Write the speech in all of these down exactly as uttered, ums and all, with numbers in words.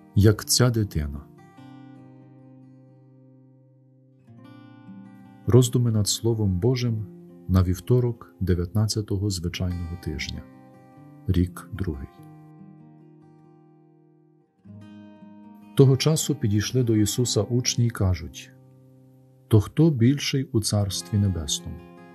як ця дитина. Роздуми над Словом Божим на вівторок дев'ятнадцятого звичайного тижня. Рік другий. Того часу підійшли до Ісуса учні й кажуть: «То хто більший у Царстві Небесному?»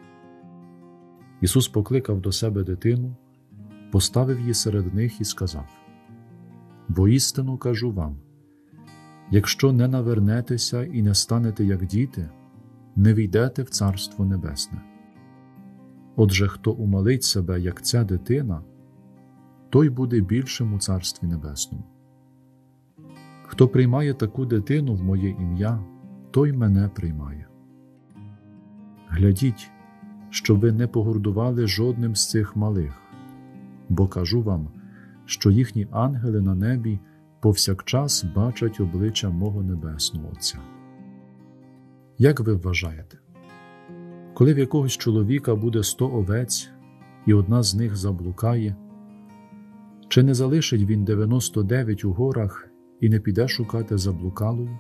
Ісус покликав до себе дитину, поставив її серед них і сказав: «Воістину кажу вам, якщо не навернетеся і не станете як діти, не війдете в Царство Небесне. Отже, хто умалить себе, як ця дитина, той буде більшим у Царстві Небесному. Хто приймає таку дитину в моє ім'я, той мене приймає. Глядіть, щоб ви не погордували жодним з цих малих, бо кажу вам, що їхні ангели на небі повсякчас бачать обличчя мого Небесного Отця». Як ви вважаєте, коли в якогось чоловіка буде сто овець, і одна з них заблукає, чи не залишить він дев'яносто дев'ять у горах і не піде шукати заблукалої?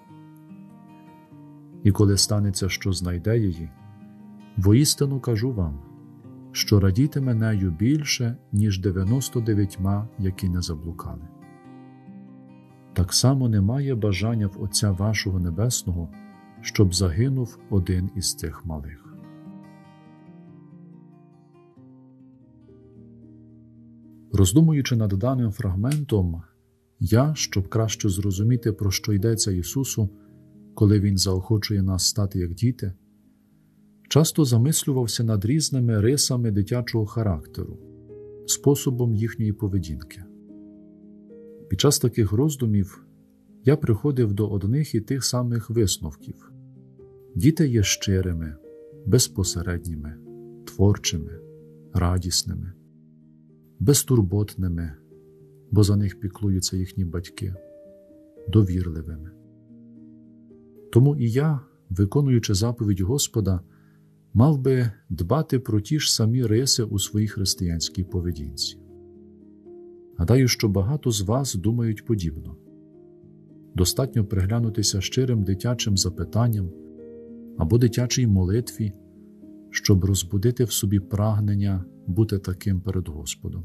І коли станеться, що знайде її, воістину кажу вам, що радітиме нею більше, ніж дев'яносто дев'ятьма, які не заблукали. Так само немає бажання в Отця вашого Небесного, щоб загинув один із цих малих. Роздумуючи над даним фрагментом, я, щоб краще зрозуміти, про що йдеться Ісусу, коли Він заохочує нас стати як діти, часто замислювався над різними рисами дитячого характеру, способом їхньої поведінки. Під час таких роздумів я приходив до одних і тих самих висновків. Діти є щирими, безпосередніми, творчими, радісними, безтурботними, бо за них піклуються їхні батьки, довірливими. Тому і я, виконуючи заповідь Господа, мав би дбати про ті ж самі риси у своїй християнській поведінці. Гадаю, що багато з вас думають подібно. Достатньо приглянутися щирим дитячим запитанням або дитячій молитві, щоб розбудити в собі прагнення бути таким перед Господом.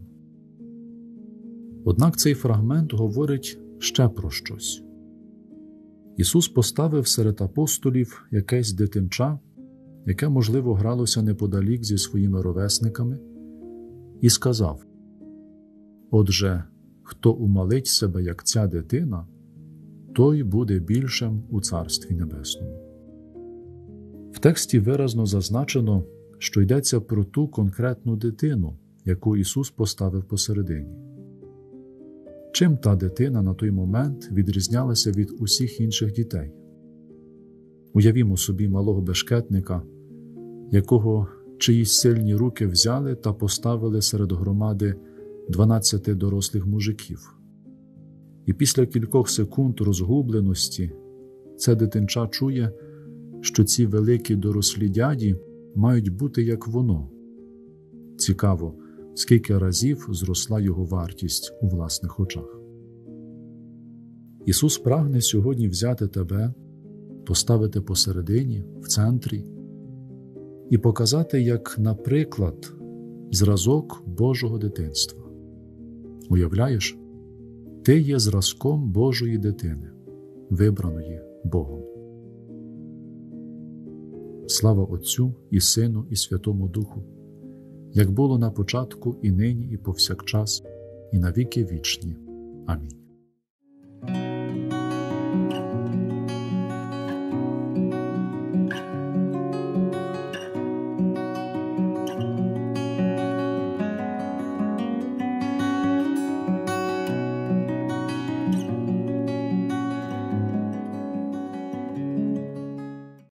Однак цей фрагмент говорить ще про щось. Ісус поставив серед апостолів якесь дитинча, яке, можливо, гралося неподалік зі своїми ровесниками, і сказав: «Отже, хто умалить себе, як ця дитина, той буде більшим у Царстві Небесному». В тексті виразно зазначено, що йдеться про ту конкретну дитину, яку Ісус поставив посередині. Чим та дитина на той момент відрізнялася від усіх інших дітей? Уявімо собі малого бешкетника, якого чиїсь сильні руки взяли та поставили серед громади дванадцяти дорослих мужиків. І після кількох секунд розгубленості це дитинча чує, що ці великі дорослі дяді мають бути як воно. Цікаво, скільки разів зросла його вартість у власних очах. Ісус прагне сьогодні взяти тебе, поставити посередині, в центрі і показати як, наприклад, зразок Божого дитинства. Уявляєш? Ти є зразком Божої дитини, вибраної Богом. Слава Отцю і Сину і Святому Духу, як було на початку, і нині, і повсякчас, і на віки вічні. Амінь.